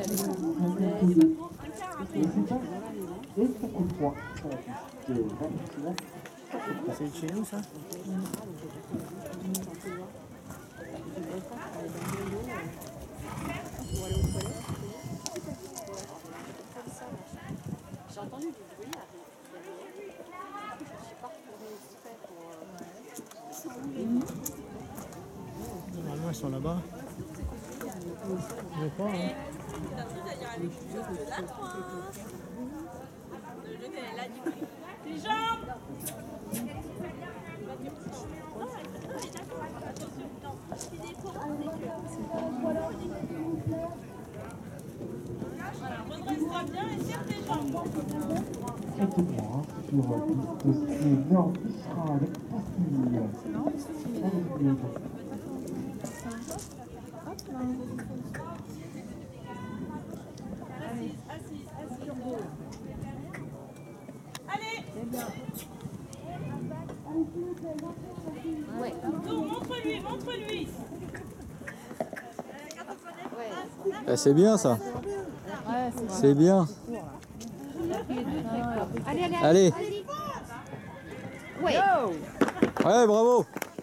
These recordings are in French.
C'est de chez nous, ça? J'ai entendu du bruit arriver. Je suis pas retournée exprès pour... Normalement, ils sont là-bas. Je crois, hein. Les jambes. Redresse-toi bien et serre tes jambes. Faites-moi sur piste nord Isra avec Castille. Assise. Allez. Ouais. Go, montre-lui. Eh, c'est bien ça. C'est bien. Allez. Ouais. Ouais, bravo.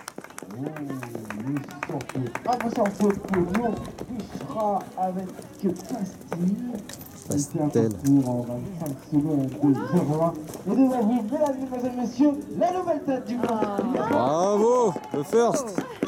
Attention pour Lyon, Isra avec Castille. Pastel. En 25 secondes de 0-1. Et devant vous, mesdames, mesdemoiselles, messieurs, la nouvelle tête du Grand Prix. Bravo. Le first.